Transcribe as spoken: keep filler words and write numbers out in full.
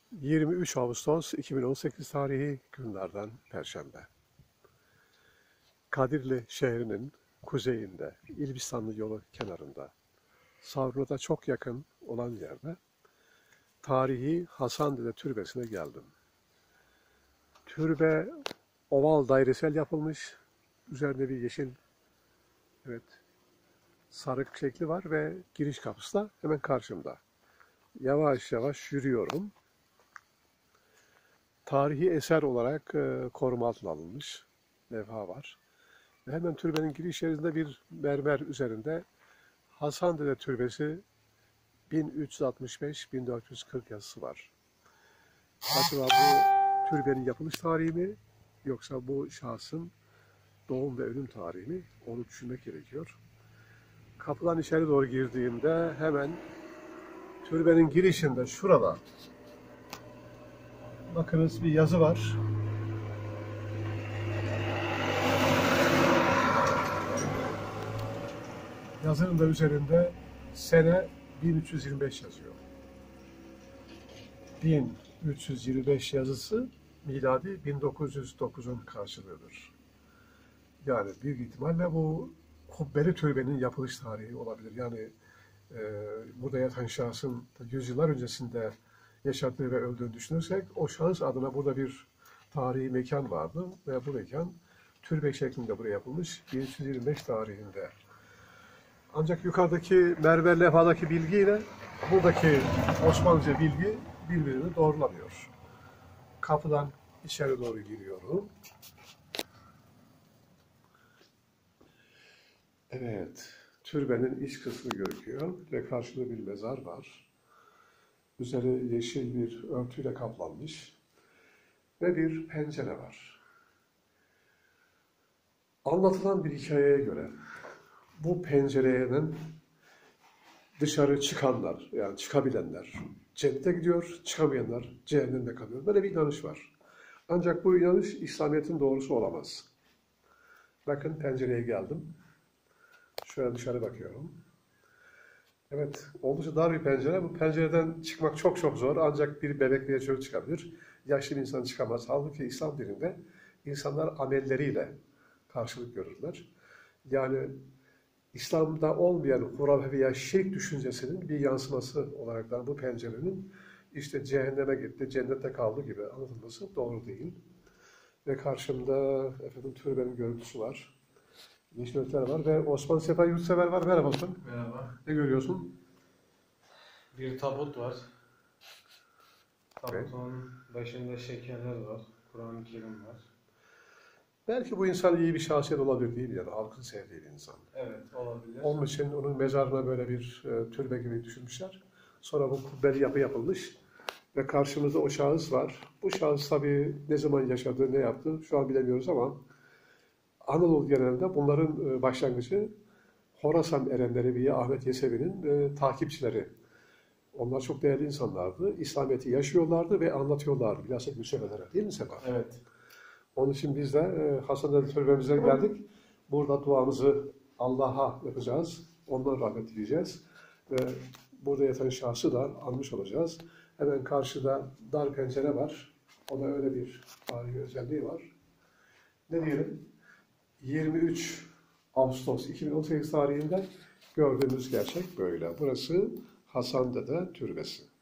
yirmi üç Ağustos iki bin on sekiz tarihi günlerden Perşembe. Kadirli şehrinin kuzeyinde, İlbistanlı yolu kenarında, Savrun'a çok yakın olan yerde tarihi Hasan Dede Türbesi'ne geldim. Türbe oval dairesel yapılmış, üzerinde bir yeşil, evet, sarık şekli var ve giriş kapısı da hemen karşımda. Yavaş yavaş yürüyorum. Tarihi eser olarak e, koruma altına alınmış levha var. Ve hemen türbenin giriş yerinde bir mermer üzerinde Hasan Dede Türbesi bin üç yüz altmış beş bin dört yüz kırk yazısı var. Acaba bu türbenin yapılış tarihi mi yoksa bu şahsın doğum ve ölüm tarihi mi? Onu düşünmek gerekiyor. Kapıdan içeri doğru girdiğimde hemen türbenin girişinde şurada bakınız bir yazı var. Yazının da üzerinde sene bin üç yüz yirmi beş yazıyor. bin üç yüz yirmi beş yazısı miladi bin dokuz yüz dokuzun karşılığıdır. Yani büyük ihtimalle bu kubbeli türbenin yapılış tarihi olabilir. Yani e, burada yatan şahsın yüzyıllar öncesinde yaşadığı ve öldüğünü düşünürsek o şahıs adına burada bir tarihi mekan vardı ve bu mekan türbe şeklinde buraya yapılmış bin üç yüz yirmi beş tarihinde. Ancak yukarıdaki mermer levhadaki bilgiyle buradaki Osmanlıca bilgi birbirini doğrulamıyor. Kapıdan içeri doğru giriyorum. Evet, türbenin iç kısmı görüküyor ve karşıda bir mezar var. Üzeri yeşil bir örtüyle kaplanmış ve bir pencere var. Anlatılan bir hikayeye göre bu pencereden dışarı çıkanlar, yani çıkabilenler cennete gidiyor, çıkamayanlar cehennemde kalıyor. Böyle bir inanış var. Ancak bu inanış İslamiyet'in doğrusu olamaz. Bakın pencereye geldim. Şöyle dışarı bakıyorum. Evet, oldukça dar bir pencere. Bu pencereden çıkmak çok çok zor. Ancak bir bebek veya çocuk çıkabilir. Yaşlı bir insan çıkamaz. Halbuki İslam dininde insanlar amelleriyle karşılık görürler. Yani İslam'da olmayan hurafe veya şirk düşüncesinin bir yansıması olarak da bu pencerenin işte cehenneme gitti, cennette kaldı gibi anlatılması doğru değil. Ve karşımda efendim türbenin görüntüsü var. Yeşil örtüler var ve Osman Sefa Yurtsever var. Merhaba Osman. Merhaba. Ne görüyorsun? Bir tabut var. Evet. Tabutun başında şekerler var. Kur'an-ı Kerim var. Belki bu insan iyi bir şahsiyet olabilir değil mi? Yani halkın sevdiği bir insan. Evet, olabilir. Onun için onun mezarına böyle bir e, türbe gibi düşünmüşler. Sonra bu kubbeli yapı yapılmış ve karşımızda o şahıs var. Bu şahıs tabii ne zaman yaşadı, ne yaptı şu an bilemiyoruz ama Anadolu genelinde bunların e, başlangıcı Horasan erenleri veya Ahmet Yesevi'nin e, takipçileri. Onlar çok değerli insanlardı. İslamiyet'i yaşıyorlardı ve anlatıyorlardı. Bilhassa Müslümanlara. Değil mi Sefa? Evet. Onun için biz de e, Hasan Dede Türbemize geldik. Burada duamızı Allah'a yapacağız. Ondan rahmet dileyeceğiz. Ve burada yatan şahsı da anmış olacağız. Hemen karşıda dar pencere var. O da öyle bir tarihi özelliği var. Ne diyelim? yirmi üç Ağustos iki bin on sekiz tarihinde gördüğümüz gerçek böyle. Burası Hasan Dede Türbesi.